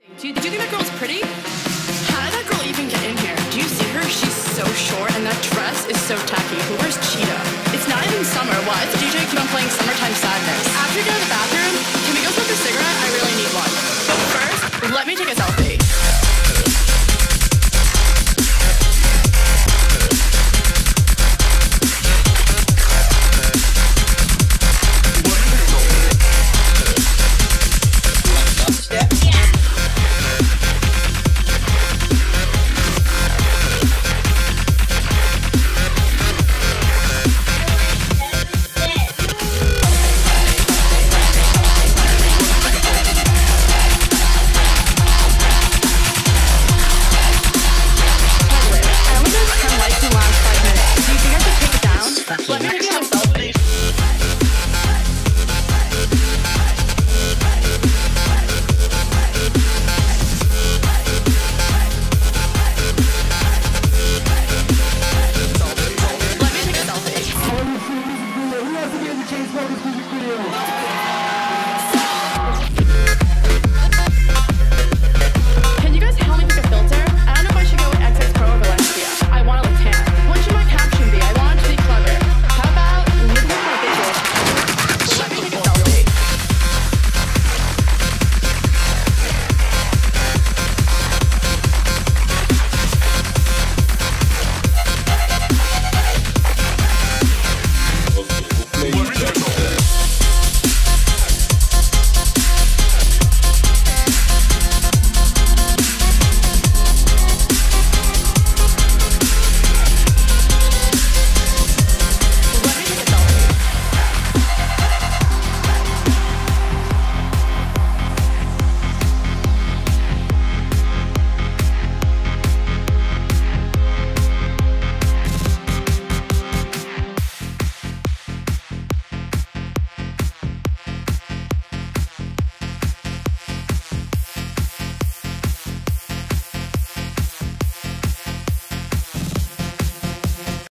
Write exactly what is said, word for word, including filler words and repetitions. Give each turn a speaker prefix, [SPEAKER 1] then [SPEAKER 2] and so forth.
[SPEAKER 1] Do you, do you think that girl's pretty? How did that girl even get in here? Do you see her? She's so short and that dress is so tacky. Who wears cheetah? It's not even summer. Why does the D J keep on playing Summertime Sadness? After you go to the bathroom, can we go smoke a cigarette? I really need one. But first, let me take a selfie.
[SPEAKER 2] Chainsmokers music video.